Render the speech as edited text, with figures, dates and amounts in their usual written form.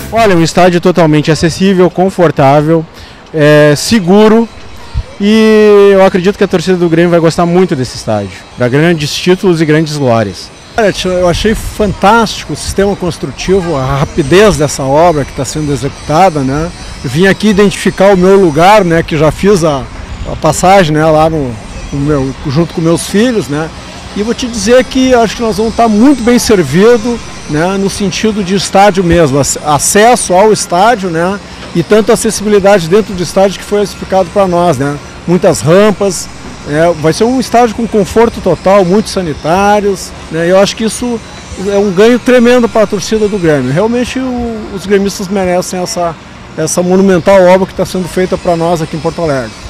Olha, um estádio totalmente acessível, confortável, seguro, e eu acredito que a torcida do Grêmio vai gostar muito desse estádio, para grandes títulos e grandes glórias. Eu achei fantástico o sistema construtivo, a rapidez dessa obra que está sendo executada, né? Eu vim aqui identificar o meu lugar, né? Que já fiz a passagem, né? Lá junto com meus filhos, né? E vou te dizer que acho que nós vamos estar muito bem servidos, né? No sentido de estádio mesmo, acesso ao estádio, né? E tanto acessibilidade dentro do estádio que foi explicado para nós, né? Muitas rampas. Vai ser um estádio com conforto total, muitos sanitários, né? Eu acho que isso é um ganho tremendo para a torcida do Grêmio. Realmente os gremistas merecem essa monumental obra que está sendo feita para nós aqui em Porto Alegre.